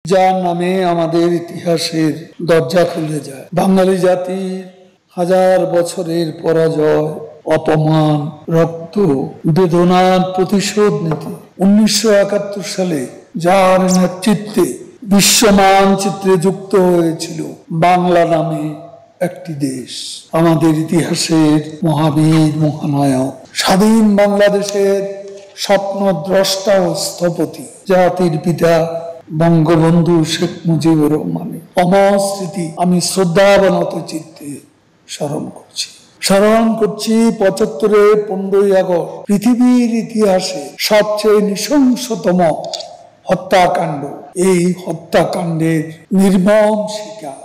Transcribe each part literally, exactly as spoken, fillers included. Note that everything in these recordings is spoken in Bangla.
যার নামে আমাদের ইতিহাসের দরজা খুলে যায়। বাঙালি জাতির হাজার বছরের পরাজয়, অপমান, রক্ত, বেদনার প্রতিশোধ নিতে উনিশশো একাত্তর সালে যার নেতৃত্বে বিশ্ব মানচিত্রে যুক্ত হয়েছিল বাংলা নামে একটি দেশ, আমাদের ইতিহাসের মহাবীর মহানায়ক, স্বাধীন বাংলাদেশের স্বপ্নদ্রষ্টা ও স্থপতি, জাতির পিতা বঙ্গবন্ধু শেখ মুজিবুর রহমানের অমর স্মৃতি আমি শ্রদ্ধাবনত চিত্তে স্মরণ করছি। স্মরণ করছি পঁচাত্তরের পনেরোই আগস্ট পৃথিবীর ইতিহাসে সবচেয়ে নৃশংসতম হত্যাকাণ্ড, এই হত্যাকাণ্ডের নির্মম শিকার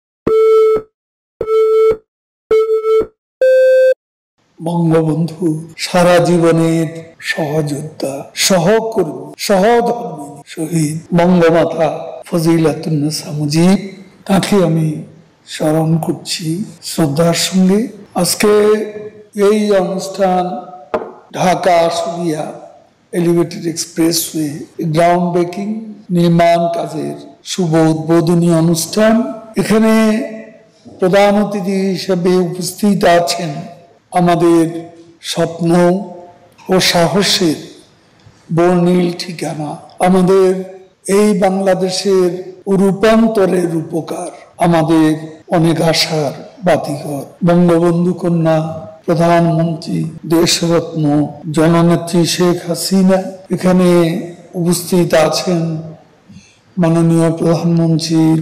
বঙ্গবন্ধু সারা জীবনের সহযোদ্ধা, সহকর্মী, সহধর্মী শহীদ বঙ্গমাতা ফজিলাতুন্নেসা মুজিব, তাকে আমি স্মরণ করছি শ্রদ্ধার সঙ্গে। আজকে এই অনুষ্ঠান Dhaka Ashulia elevated expressway ground breaking নির্মাণ কাজের শুভ উদ্বোধনী অনুষ্ঠান। এখানে প্রধান অতিথি হিসেবে উপস্থিত আছেন আমাদের স্বপ্ন ও সাহসের বর্ণিল ঠিকানা, আমাদের এই বাংলাদেশের রূপান্তরের রূপকার, আমাদের অনেক আশার বাতিঘর, বঙ্গবন্ধু কন্যা প্রধানমন্ত্রী দেশরত্ন জননেত্রী শেখ হাসিনা। এখানে উপস্থিত আছেন মাননীয় প্রধানমন্ত্রীর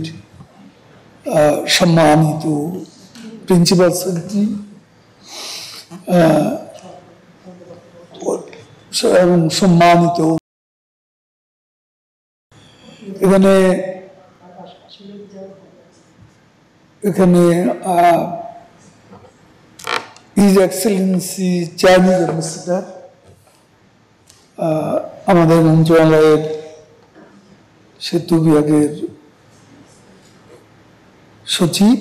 সম্মানিত প্রিন্সিপাল সেক্রেটারি এবং সম্মানিত এখানে এখানে হিজ এক্সেলেন্সি চাইনিজ অ্যাম্বাসেডর, আমাদের মন্ত্রণালয়ের সেতু বিভাগের সচিব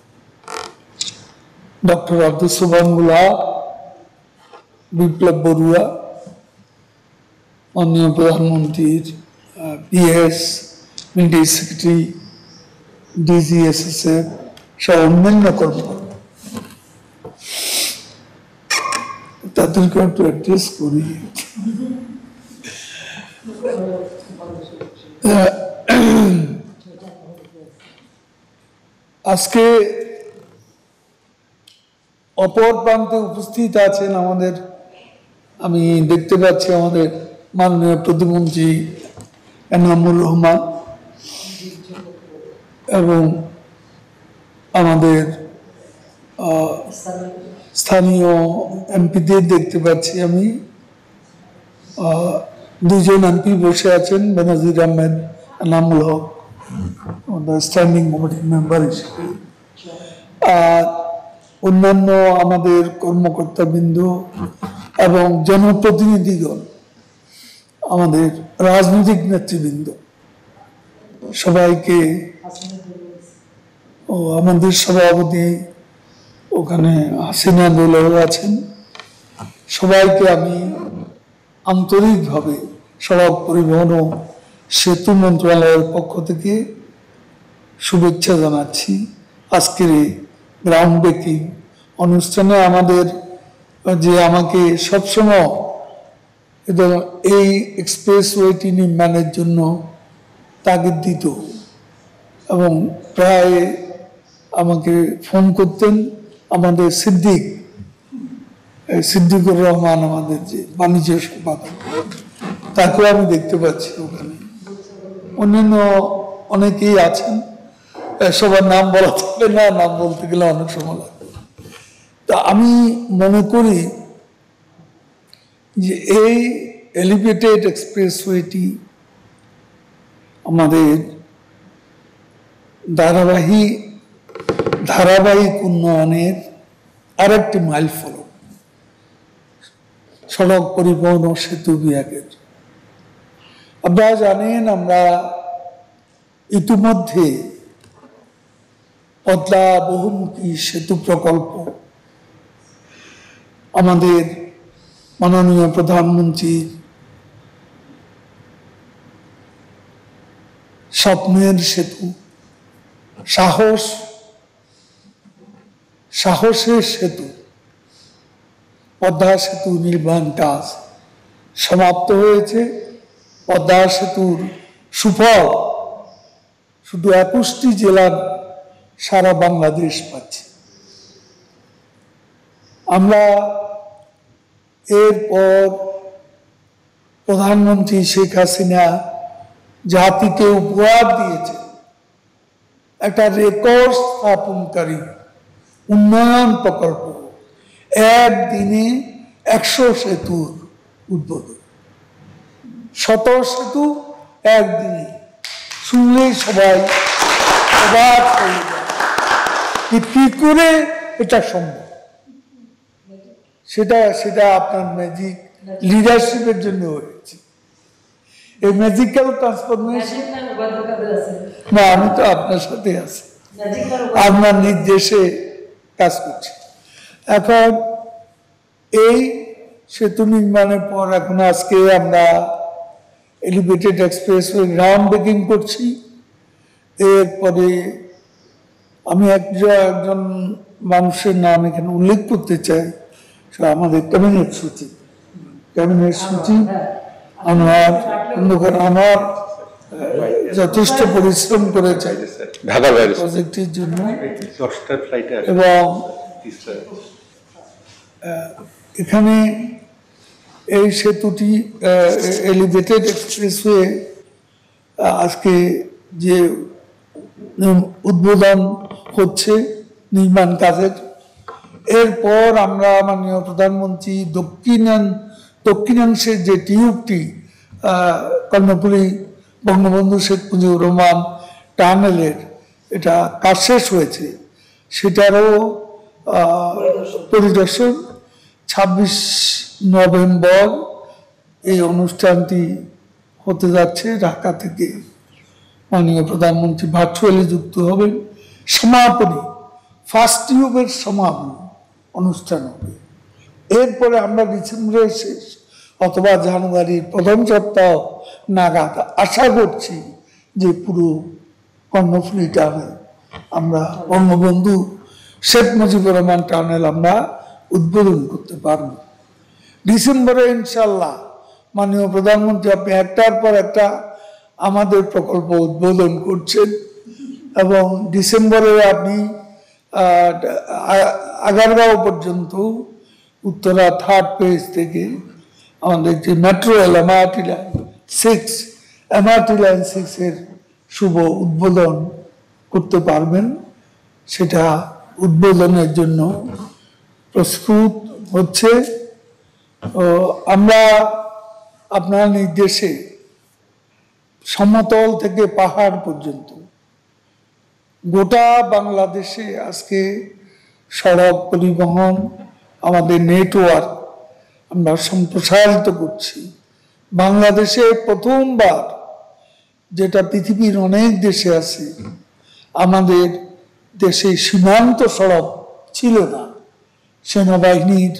ডক্টর আব্দুল সুবহানুল্লাহ, বিপ্লব বড়ুয়া, মাননীয় প্রধানমন্ত্রীর পিএস, মিলিটারি সেক্রেটারি, ডিজিএসএসএফ সহ অন্যান্য কর্মকর্তা, তাদেরকে একটু অ্যাড্রেস করি। আজকে অপর প্রান্তে উপস্থিত আছেন আমাদের, আমি দেখতে পাচ্ছি আমাদের মাননীয় প্রতিমন্ত্রী এনামুর রহমান এবং আমাদের স্থানীয় এমপিদের দেখতে পাচ্ছি। আমি দুজন এমপি বসে আছেন, বেনজির আহমেদ, এনামুল হক স্ট্যান্ডিং কমিটির মেম্বার হিসেবে, আর অন্যান্য আমাদের কর্মকর্তাবৃন্দ এবং জনপ্রতিনিধিগণ, আমাদের রাজনৈতিক নেতৃবৃন্দ, সবাইকে, ও আমাদের সভাপতি ওখানে হাসিনা দোলাও আছেন, সবাইকে আমি আন্তরিকভাবে সড়ক পরিবহন ও সেতু মন্ত্রণালয়ের পক্ষ থেকে শুভেচ্ছা জানাচ্ছি। আজকের এই গ্রাউন্ড ব্রেকিং অনুষ্ঠানে আমাদের যে আমাকে সবসময় এই এক্সপ্রেসওয়েটি নির্মাণের জন্য তাগিদ দিত এবং প্রায় আমাকে ফোন করতেন আমাদের সিদ্দিক সিদ্দিকুর রহমান, আমাদের যে বাণিজ্য সম্পাদক, তাকেও আমি দেখতে পাচ্ছি ওখানে। অন্যান্য অনেকেই আছেন, সবার নাম বলা থাকবে না, নাম বলতে গেলে অনেক সময় লাগবে। তা আমি মনে করি যে এই এলিভেটেড এক্সপ্রেসওয়েটি আমাদের ধারাবাহিক ধারাবাহিক উন্নয়নের আর একটি মাইল ফলক সড়ক পরিবহন ও সেতু বিভাগের। আপনারা জানেন আমরা ইতিমধ্যে পদ্মা বহুমুখী সেতু প্রকল্প আমাদের মাননীয় প্রধানমন্ত্রী স্বপ্নের সেতু, সাহস সাহসের সেতু, পদ্মা সেতু নির্মাণ কাজ সমাপ্ত হয়েছে। পদ্মা সেতুর সুফল শুধু একুশটি জেলার সারা বাংলাদেশ পাচ্ছে। আমরা এরপর প্রধানমন্ত্রী শেখ হাসিনা জাতিকে উপহার দিয়েছে একটা রেকর্ড স্থাপনকারী উন্নয়ন প্রকল্প, একদিনে একশো সেতুর উদ্বোধন, শত সেতু একদিনে। শুনলেই সবাই অবাক হয়ে যায় কি করে এটা সম্ভব। সেটা সেটা আপনার ম্যাজিক লিডারশিপের জন্য হয়েছে। এই ম্যাজিক্যাল ট্রান্সফরমেশন না, আমি তো আপনার সাথে আছি, আপনার নির্দেশে কাজ করছি। এখন এই সেতু নির্মাণের পর এখন আজকে আমরা এলিভেটেড এক্সপ্রেসওয়ে গ্রাউন্ড ব্রেকিং করছি। এরপরে আমি একজন একজন মানুষের নাম এখানে উল্লেখ করতে চাই, আমাদের ক্যাবিনেট সচিব ক্যাবিনেট সচিব আনোয়ার খন্দকার আনোয়ার যথেষ্ট পরিশ্রম করেছে প্রজেক্টের জন্য। এবং এখানে এই সেতুটি এলিভেটেড এক্সপ্রেসওয়ে আজকে যে উদ্বোধন হচ্ছে নির্মাণ কাজের, এরপর আমরা মাননীয় প্রধানমন্ত্রী দক্ষিণান দক্ষিণাংশের যে টিউবটি কর্ণফুলী বঙ্গবন্ধু শেখ মুজিবুর রহমান টানেলের এটা কাজ শেষ হয়েছে, সেটারও পরিদর্শন ছাব্বিশ নভেম্বর এই অনুষ্ঠানটি হতে যাচ্ছে। ঢাকা থেকে মাননীয় প্রধানমন্ত্রী ভার্চুয়ালি যুক্ত হবেন। সমাপনী ফার্স্ট টিউবের সমাপনী অনুষ্ঠান হবে। এরপরে আমরা ডিসেম্বরের শেষ অথবা জানুয়ারির প্রথম সপ্তাহ নাগাদ আশা করছি যে পুরো কর্ণফুলী টানেল আমরা বঙ্গবন্ধু শেখ মুজিবুর রহমান টানেল আমরা উদ্বোধন করতে পারব। ডিসেম্বরে ইনশাল্লাহ মাননীয় প্রধানমন্ত্রী আপনি একটার পর একটা আমাদের প্রকল্প উদ্বোধন করছেন এবং ডিসেম্বরে আপনি আগারগাঁও পর্যন্ত উত্তরা থার্ড পেজ থেকে আমাদের যে metro rail MRT line six MRT line six এর শুভ উদ্বোধন করতে পারবেন। সেটা উদ্বোধনের জন্য প্রস্তুত হচ্ছে। আমরা আপনার নির্দেশে সমতল থেকে পাহাড় পর্যন্ত গোটা বাংলাদেশে আজকে সড়ক পরিবহন আমাদের নেটওয়ার্ক আমরা সম্প্রসারিত করছি। বাংলাদেশে প্রথমবার, যেটা পৃথিবীর অনেক দেশে আছে, আমাদের দেশে সীমান্ত সড়ক ছিল না। সেনাবাহিনীর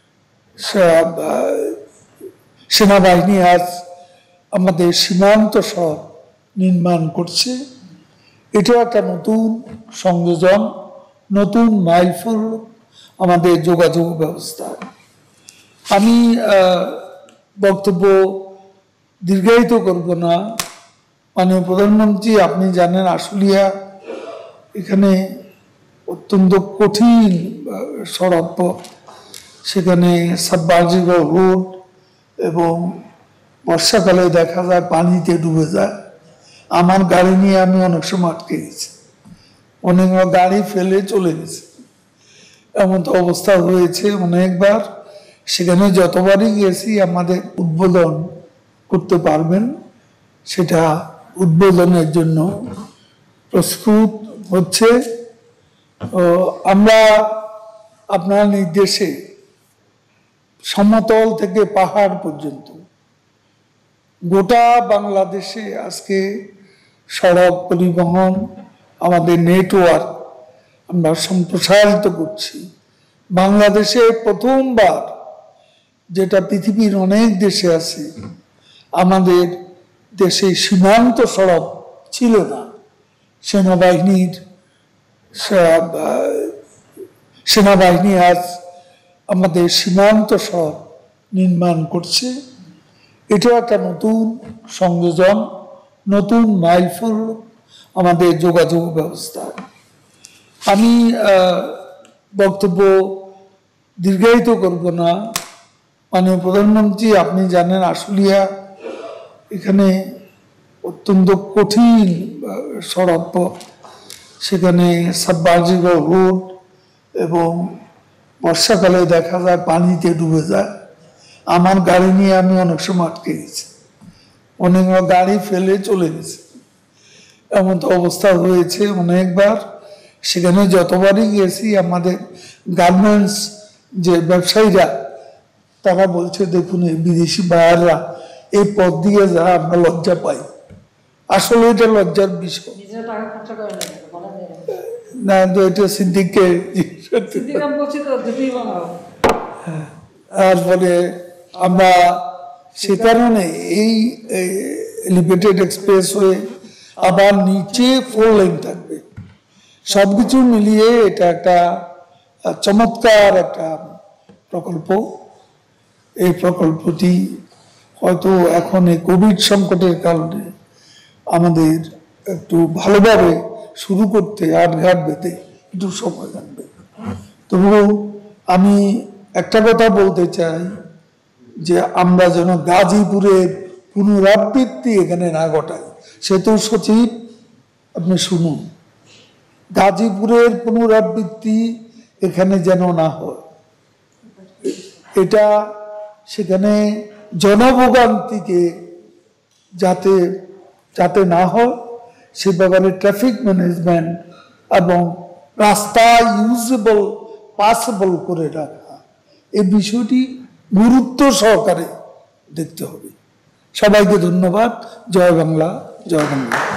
সেনাবাহিনী আজ আমাদের সীমান্ত সড়ক নির্মাণ করছে। এটাও একটা নতুন সংযোজন, নতুন মাইলফল আমাদের যোগাযোগ ব্যবস্থা। আমি বক্তব্য দীর্ঘায়িত করব না। মাননীয় প্রধানমন্ত্রী আপনি জানেন আশুলিয়া এখানে অত্যন্ত কঠিন সড়ক পথ, সেখানে সাবমার্জিবল রোড এবং বর্ষাকালে দেখা যায় পানিতে ডুবে যায়। আমার গাড়ি নিয়ে আমি অনেক সময় আটকে গেছি, অনেক গাড়ি ফেলে চলে গেছে, এমন তো অবস্থা হয়েছে অনেকবার। সেখানে যতবারই গেছি আমাদের উদ্বোধন করতে পারবেন, সেটা উদ্বোধনের জন্য প্রস্তুত হচ্ছে। আমরা আপনার নির্দেশে সমতল থেকে পাহাড় পর্যন্ত গোটা বাংলাদেশে আজকে সড়ক পরিবহন আমাদের নেটওয়ার্ক আমরা সম্প্রসারিত করছি। বাংলাদেশে প্রথমবার, যেটা পৃথিবীর অনেক দেশে আছে, আমাদের দেশে সীমান্ত সড়ক ছিল না। সেনাবাহিনীর সেনাবাহিনী আজ আমাদের সীমান্ত শহর নির্মাণ করছে। এটাও একটা নতুন সংযোজন, নতুন মাইলফলক আমাদের যোগাযোগ ব্যবস্থা। আমি বক্তব্য দীর্ঘায়িত করব না। মাননীয় প্রধানমন্ত্রী, আপনি জানেন আশুলিয়া এখানে অত্যন্ত কঠিন সড়ক পথ, সেখানে সাবমার্জিবল রোড, এবং বর্ষাকালে দেখা যায় পানিতে ডুবে যায়। আমার গাড়ি নিয়ে আমি অনেক সময় আটকে গেছি, অনেক গাড়ি ফেলে চলে গেছে, এমন তো অবস্থা হয়েছে অনেকবার। সেখানে যতবারই গেছি আমাদের গার্মেন্টস যে ব্যবসায়ীরা তারা বলছে, দেখুন এই বিদেশি বায়াররা এই পথ দিয়ে যা, আমরা লজ্জা পাই। আসলে এটা লজ্জার বিষয় না, তো এটা সিদ্দিককে তারপরে আমরা সে কারণে এই এলিভেটেড এক্সপ্রেস হয়ে আবার নিচে ফোর লেন থাকবে। সবকিছু মিলিয়ে এটা একটা চমৎকার একটা প্রকল্প। এই প্রকল্পটি হয়তো এখন এই কোভিড সংকটের কারণে আমাদের একটু ভালোভাবে শুরু করতে আটঘাট বেঁধে একটু সময় লাগবে। তবুও আমি একটা কথা বলতে চাই যে আমরা যেন গাজীপুরের পুনরাবৃত্তি এখানে না ঘটাই। সেতু সচিব, আপনি শুনুন, গাজীপুরের পুনরাবৃত্তি এখানে যেন না হয়। এটা সেখানে জনভোগান্তিকে যাতে যাতে না হয় সে ব্যাপারে ট্রাফিক ম্যানেজমেন্ট এবং রাস্তা ইউজেবল পাসেবল করে রাখা, এই বিষয়টি গুরুত্ব সহকারে দেখতে হবে। সবাইকে ধন্যবাদ। জয় বাংলা, জয় বাংলা।